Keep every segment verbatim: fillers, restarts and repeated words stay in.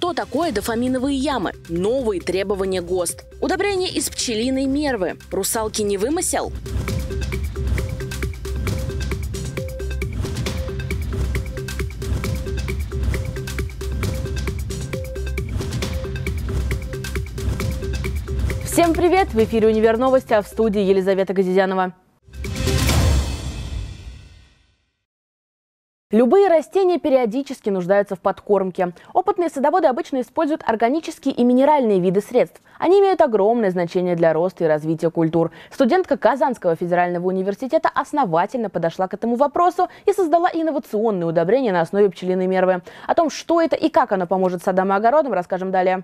Что такое дофаминовые ямы? Новые требования ГОСТ. Удобрение из пчелиной мервы. Русалки не вымысел? Всем привет! В эфире «Универ Новости», а в студии Елизавета Газизянова. Любые растения периодически нуждаются в подкормке. Опытные садоводы обычно используют органические и минеральные виды средств. Они имеют огромное значение для роста и развития культур. Студентка Казанского федерального университета основательно подошла к этому вопросу и создала инновационные удобрения на основе пчелиной мервы. О том, что это и как оно поможет садам и огородам, расскажем далее.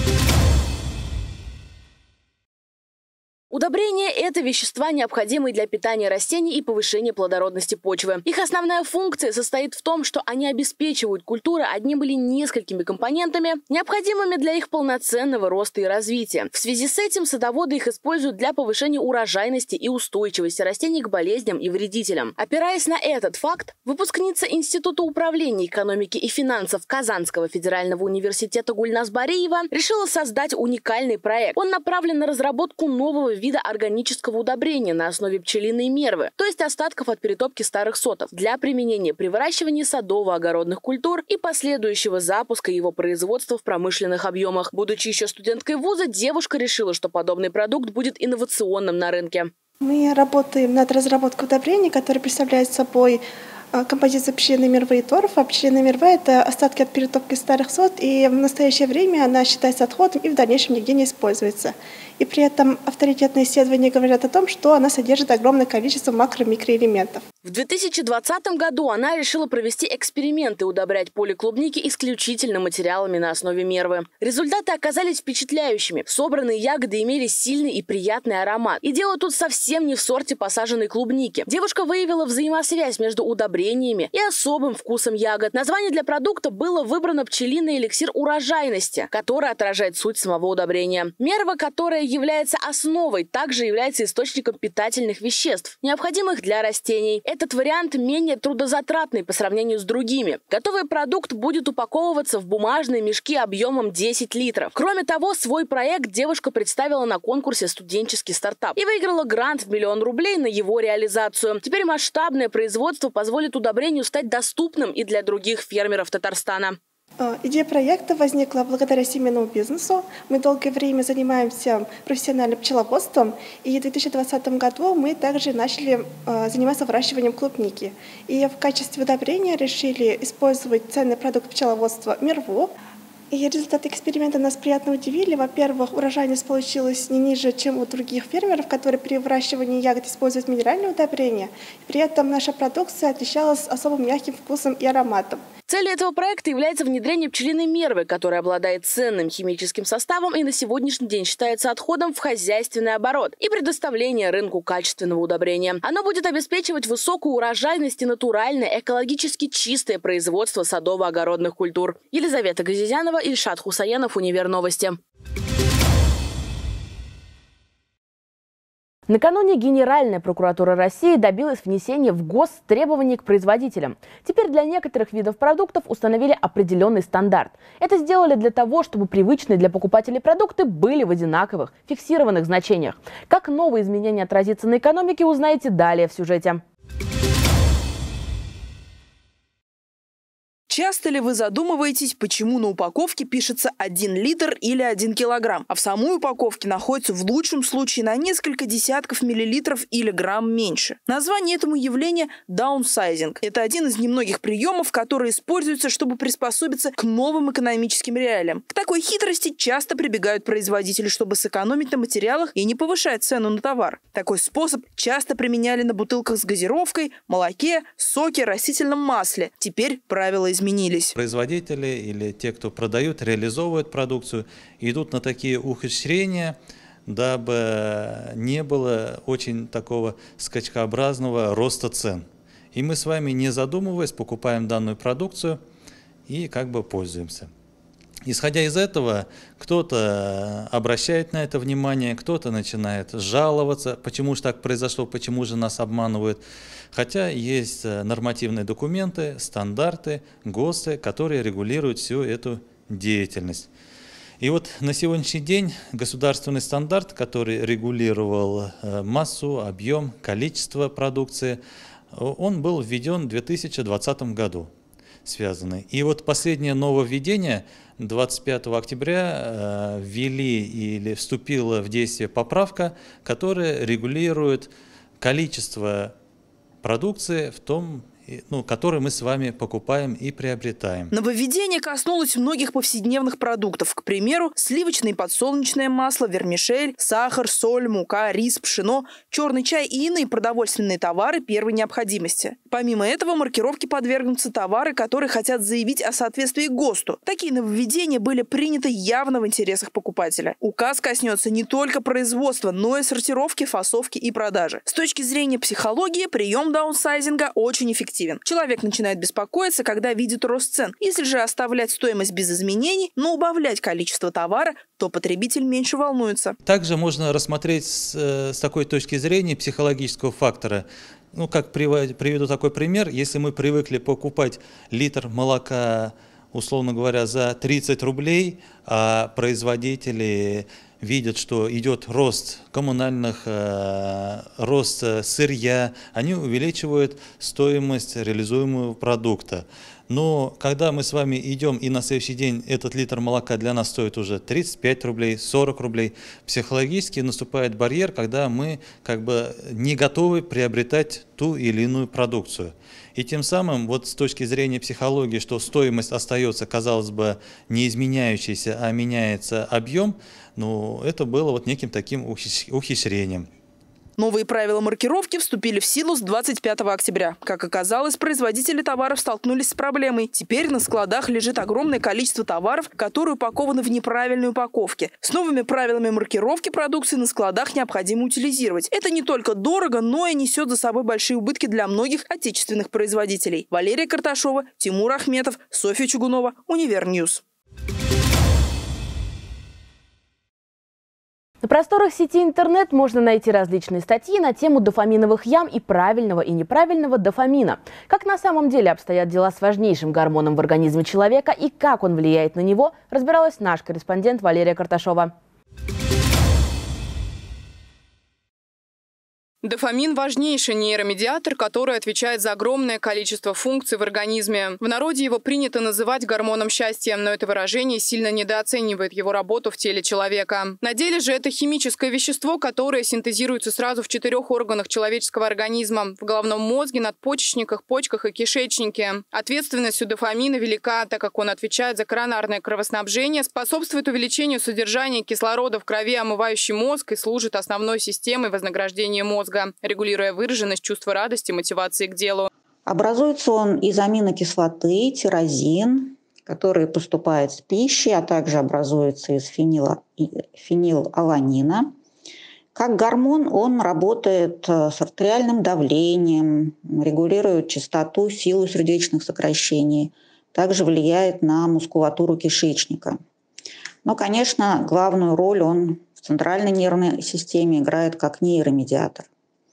Удобрения – это вещества, необходимые для питания растений и повышения плодородности почвы. Их основная функция состоит в том, что они обеспечивают культуры одним или несколькими компонентами, необходимыми для их полноценного роста и развития. В связи с этим садоводы их используют для повышения урожайности и устойчивости растений к болезням и вредителям. Опираясь на этот факт, выпускница Института управления экономики и финансов Казанского федерального университета Гульназ Бариева решила создать уникальный проект. Он направлен на разработку нового вида органического удобрения на основе пчелиной мервы, то есть остатков от перетопки старых сортов, для применения при выращивании садово-огородных культур и последующего запуска его производства в промышленных объемах. Будучи еще студенткой вуза, девушка решила, что подобный продукт будет инновационным на рынке. Мы работаем над разработкой удобрений, которые представляют собой композицию пчелиной мервы и торфа. Пчелиная мерва – это остатки от перетопки старых сорт, и в настоящее время она считается отходом и в дальнейшем нигде не используется. И при этом авторитетные исследования говорят о том, что она содержит огромное количество макро- и микроэлементов. В две тысячи двадцатом году она решила провести эксперимент и удобрять поле клубники исключительно материалами на основе мервы. Результаты оказались впечатляющими. Собранные ягоды имели сильный и приятный аромат. И дело тут совсем не в сорте посаженной клубники. Девушка выявила взаимосвязь между удобрениями и особым вкусом ягод. Название для продукта было выбрано «Пчелиный эликсир урожайности», который отражает суть самого удобрения. Мерва, которая является основой, также является источником питательных веществ, необходимых для растений. Этот вариант менее трудозатратный по сравнению с другими. Готовый продукт будет упаковываться в бумажные мешки объемом десять литров. Кроме того, свой проект девушка представила на конкурсе «Студенческий стартап» и выиграла грант в миллион рублей на его реализацию. Теперь масштабное производство позволит удобрению стать доступным и для других фермеров Татарстана. Идея проекта возникла благодаря семейному бизнесу. Мы долгое время занимаемся профессиональным пчеловодством, и в две тысячи двадцатом году мы также начали заниматься выращиванием клубники. И в качестве удобрения решили использовать ценный продукт пчеловодства – мерву. И результаты эксперимента нас приятно удивили. Во-первых, урожайность получилась не ниже, чем у других фермеров, которые при выращивании ягод используют минеральные удобрения. При этом наша продукция отличалась особым мягким вкусом и ароматом. Целью этого проекта является внедрение пчелиной мервы, которая обладает ценным химическим составом и на сегодняшний день считается отходом в хозяйственный оборот, и предоставление рынку качественного удобрения. Оно будет обеспечивать высокую урожайность и натуральное, экологически чистое производство садово-огородных культур. Елизавета Газизянова, Ильшат Хусаенов, Универ Новости. Накануне Генеральная прокуратура России добилась внесения в ГОСТ требований к производителям. Теперь для некоторых видов продуктов установили определенный стандарт. Это сделали для того, чтобы привычные для покупателей продукты были в одинаковых, фиксированных значениях. Как новые изменения отразятся на экономике, узнаете далее в сюжете. Часто ли вы задумываетесь, почему на упаковке пишется один литр или один килограмм, а в самой упаковке находится в лучшем случае на несколько десятков миллилитров или грамм меньше? Название этому явления – даунсайзинг. Это один из немногих приемов, которые используются, чтобы приспособиться к новым экономическим реалиям. К такой хитрости часто прибегают производители, чтобы сэкономить на материалах и не повышать цену на товар. Такой способ часто применяли на бутылках с газировкой, молоке, соке, растительном масле. Теперь правила изменились. изменились. Производители или те, кто продают, реализовывают продукцию, идут на такие ухищрения, дабы не было очень такого скачкообразного роста цен. И мы с вами, не задумываясь, покупаем данную продукцию и как бы пользуемся. Исходя из этого, кто-то обращает на это внимание, кто-то начинает жаловаться, почему же так произошло, почему же нас обманывают. Хотя есть нормативные документы, стандарты, ГОСТы, которые регулируют всю эту деятельность. И вот на сегодняшний день государственный стандарт, который регулировал массу, объем, количество продукции, он был введен в две тысячи двадцатом году. Связаны. И вот последнее нововведение двадцать пятого октября ввели или вступила в действие поправка, которая регулирует количество продукции в том, ну, которые мы с вами покупаем и приобретаем. Нововведение коснулось многих повседневных продуктов. К примеру, сливочное и подсолнечное масло, вермишель, сахар, соль, мука, рис, пшено, черный чай и иные продовольственные товары первой необходимости. Помимо этого, маркировке подвергнутся товары, которые хотят заявить о соответствии ГОСТу. Такие нововведения были приняты явно в интересах покупателя. Указ коснется не только производства, но и сортировки, фасовки и продажи. С точки зрения психологии, прием даунсайзинга очень эффективен. Человек начинает беспокоиться, когда видит рост цен. Если же оставлять стоимость без изменений, но убавлять количество товара, то потребитель меньше волнуется. Также можно рассмотреть с, с такой точки зрения психологического фактора. Ну, как приведу такой пример. Если мы привыкли покупать литр молока, условно говоря, за тридцать рублей, а производители видят, что идет рост коммунальных, э, рост сырья, они увеличивают стоимость реализуемого продукта. Но когда мы с вами идем и на следующий день этот литр молока для нас стоит уже тридцать пять рублей, сорок рублей, психологически наступает барьер, когда мы как бы не готовы приобретать ту или иную продукцию. И тем самым, вот с точки зрения психологии, что стоимость остается, казалось бы, не изменяющейся, а меняется объем, ну, это было вот неким таким ухищрением. Новые правила маркировки вступили в силу с двадцать пятого октября. Как оказалось, производители товаров столкнулись с проблемой. Теперь на складах лежит огромное количество товаров, которые упакованы в неправильной упаковке. С новыми правилами маркировки продукции на складах необходимо утилизировать. Это не только дорого, но и несет за собой большие убытки для многих отечественных производителей. Валерия Карташова, Тимур Ахметов, Софья Чугунова, Универньюз. На просторах сети интернет можно найти различные статьи на тему дофаминовых ям и правильного и неправильного дофамина. Как на самом деле обстоят дела с важнейшим гормоном в организме человека и как он влияет на него, разбиралась наш корреспондент Валерия Карташова. Дофамин – важнейший нейромедиатор, который отвечает за огромное количество функций в организме. В народе его принято называть гормоном счастья, но это выражение сильно недооценивает его работу в теле человека. На деле же это химическое вещество, которое синтезируется сразу в четырех органах человеческого организма – в головном мозге, надпочечниках, почках и кишечнике. Ответственность у дофамина велика, так как он отвечает за коронарное кровоснабжение, способствует увеличению содержания кислорода в крови, омывающий мозг, и служит основной системой вознаграждения мозга, регулируя выраженность чувства радости, мотивации к делу. Образуется он из аминокислоты, тирозин, который поступает с пищей, а также образуется из фенила, фенилаланина. Как гормон он работает с артериальным давлением, регулирует частоту, силу сердечных сокращений, также влияет на мускулатуру кишечника. Но, конечно, главную роль он в центральной нервной системе играет как нейромедиатор.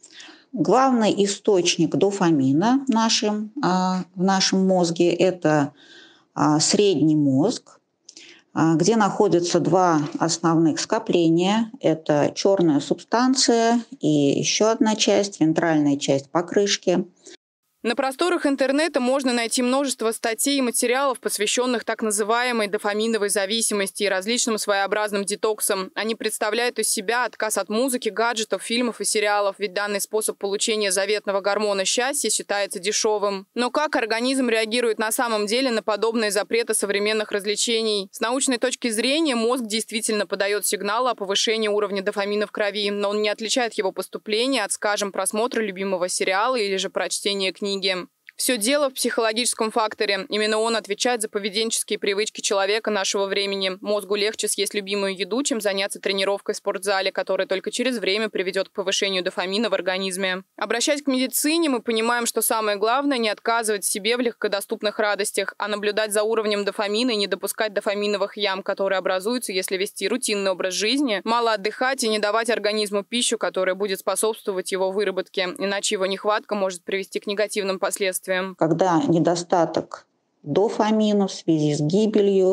Главный источник дофамина в нашем, в нашем мозге – это средний мозг, где находятся два основных скопления. Это черная субстанция и еще одна часть, вентральная часть покрышки. На просторах интернета можно найти множество статей и материалов, посвященных так называемой дофаминовой зависимости и различным своеобразным детоксам. Они представляют из себя отказ от музыки, гаджетов, фильмов и сериалов, ведь данный способ получения заветного гормона счастья считается дешевым. Но как организм реагирует на самом деле на подобные запреты современных развлечений? С научной точки зрения мозг действительно подает сигналы о повышении уровня дофамина в крови, но он не отличает его поступление от, скажем, просмотра любимого сериала или же прочтения книги. Все дело в психологическом факторе. Именно он отвечает за поведенческие привычки человека нашего времени. Мозгу легче съесть любимую еду, чем заняться тренировкой в спортзале, которая только через время приведет к повышению дофамина в организме. Обращаясь к медицине, мы понимаем, что самое главное – не отказывать себе в легкодоступных радостях, а наблюдать за уровнем дофамина и не допускать дофаминовых ям, которые образуются, если вести рутинный образ жизни, мало отдыхать и не давать организму пищу, которая будет способствовать его выработке, иначе его нехватка может привести к негативным последствиям. Когда недостаток дофамина в связи с гибелью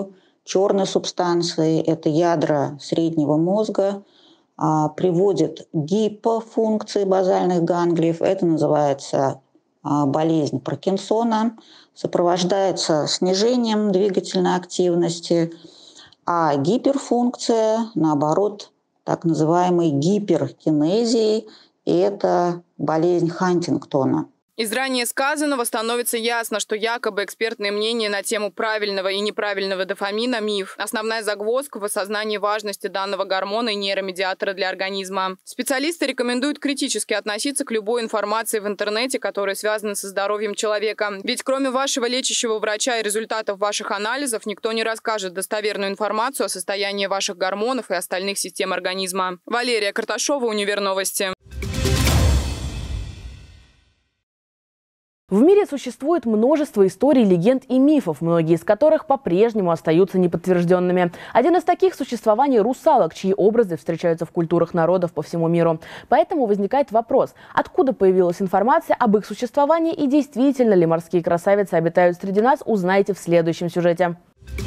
черной субстанции, это ядра среднего мозга, приводит к гипофункции базальных ганглиев. Это называется болезнь Паркинсона, сопровождается снижением двигательной активности, а гиперфункция, наоборот, так называемой гиперкинезией, и это болезнь Хантингтона. Из ранее сказанного становится ясно, что якобы экспертные мнения на тему правильного и неправильного дофамина – миф. Основная загвоздка в осознании важности данного гормона и нейромедиатора для организма. Специалисты рекомендуют критически относиться к любой информации в интернете, которая связана со здоровьем человека. Ведь кроме вашего лечащего врача и результатов ваших анализов, никто не расскажет достоверную информацию о состоянии ваших гормонов и остальных систем организма. Валерия Карташова, Универ Новости. В мире существует множество историй, легенд и мифов, многие из которых по-прежнему остаются неподтвержденными. Один из таких – существование русалок, чьи образы встречаются в культурах народов по всему миру. Поэтому возникает вопрос, откуда появилась информация об их существовании и действительно ли морские красавицы обитают среди нас, узнаете в следующем сюжете.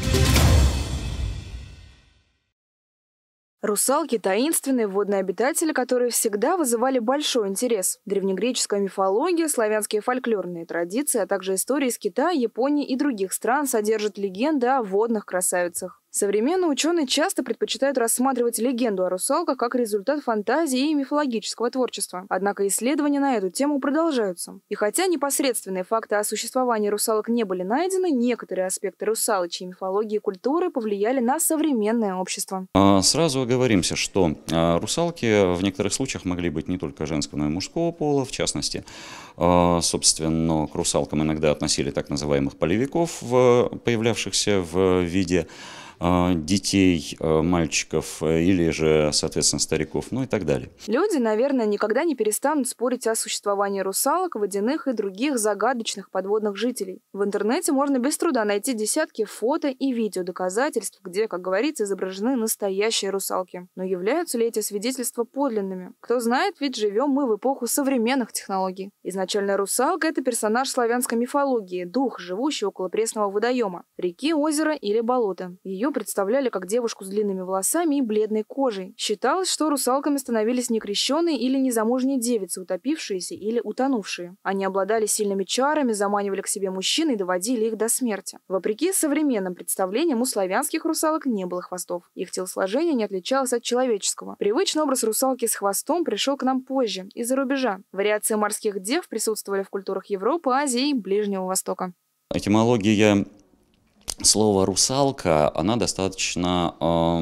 Русалки – таинственные водные обитатели, которые всегда вызывали большой интерес. Древнегреческая мифология, славянские фольклорные традиции, а также истории из Китая, Японии и других стран содержат легенды о водных красавицах. Современные ученые часто предпочитают рассматривать легенду о русалках как результат фантазии и мифологического творчества. Однако исследования на эту тему продолжаются. И хотя непосредственные факты о существовании русалок не были найдены, некоторые аспекты русалочьей мифологии и культуры повлияли на современное общество. Сразу оговоримся, что русалки в некоторых случаях могли быть не только женского, но и мужского пола. В частности, собственно, к русалкам иногда относили так называемых полевиков, появлявшихся в виде детей, мальчиков или же, соответственно, стариков, ну и так далее. Люди, наверное, никогда не перестанут спорить о существовании русалок, водяных и других загадочных подводных жителей. В интернете можно без труда найти десятки фото и видео доказательств, где, как говорится, изображены настоящие русалки. Но являются ли эти свидетельства подлинными? Кто знает, ведь живем мы в эпоху современных технологий. Изначально русалка – это персонаж славянской мифологии, дух, живущий около пресного водоема, реки, озера или болота. Ее представляли как девушку с длинными волосами и бледной кожей. Считалось, что русалками становились некрещенные или незамужние девицы, утопившиеся или утонувшие. Они обладали сильными чарами, заманивали к себе мужчин и доводили их до смерти. Вопреки современным представлениям, у славянских русалок не было хвостов. Их телосложение не отличалось от человеческого. Привычный образ русалки с хвостом пришел к нам позже, из-за рубежа. Вариации морских дев присутствовали в культурах Европы, Азии и Ближнего Востока. Этимология слово «русалка», она достаточно э,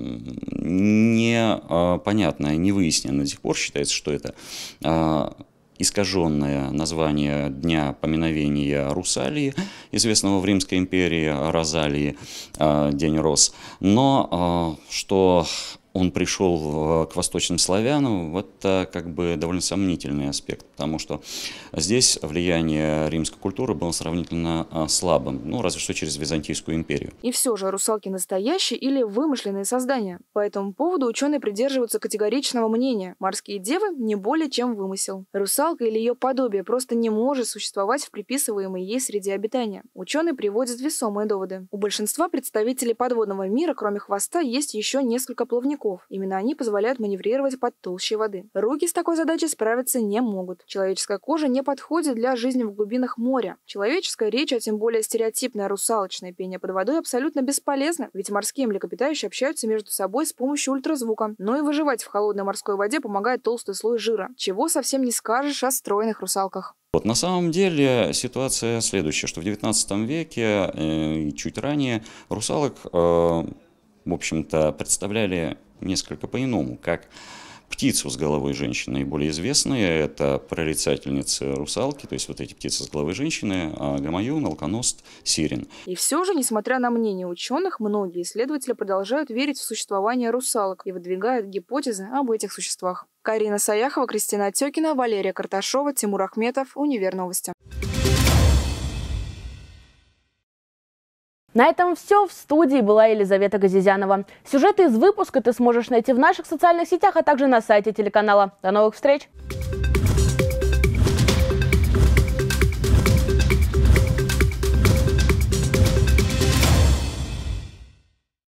непонятная, не выяснена. До сих пор считается, что это э, искаженное название дня поминовения Русалии, известного в Римской империи, Розалии, э, День роз. Но э, что он пришел к восточным славянам, это как бы довольно сомнительный аспект, потому что здесь влияние римской культуры было сравнительно слабым, ну, разве что через Византийскую империю. И все же русалки настоящие или вымышленные создания. По этому поводу ученые придерживаются категоричного мнения. Морские девы не более чем вымысел. Русалка или ее подобие просто не может существовать в приписываемой ей среде обитания. Ученые приводят весомые доводы. У большинства представителей подводного мира, кроме хвоста, есть еще несколько плавников. Именно они позволяют маневрировать под толщей воды. Руки с такой задачей справиться не могут. Человеческая кожа не подходит для жизни в глубинах моря. Человеческая речь, а тем более стереотипное русалочное пение под водой абсолютно бесполезно, ведь морские млекопитающие общаются между собой с помощью ультразвука. Но и выживать в холодной морской воде помогает толстый слой жира, чего совсем не скажешь о стройных русалках. Вот на самом деле ситуация следующая, что в девятнадцатом веке э, и чуть ранее русалок, э, в общем-то, представляли несколько по-иному, как птицу с головой женщины. Наиболее известные – это прорицательницы русалки, то есть вот эти птицы с головой женщины, гамаюн, алконост, сирен. И все же, несмотря на мнение ученых, многие исследователи продолжают верить в существование русалок и выдвигают гипотезы об этих существах. Карина Саяхова, Кристина Отекина, Валерия Карташова, Тимур Ахметов, Универ Новости. На этом все. В студии была Елизавета Газизянова. Сюжеты из выпуска ты сможешь найти в наших социальных сетях, а также на сайте телеканала. До новых встреч!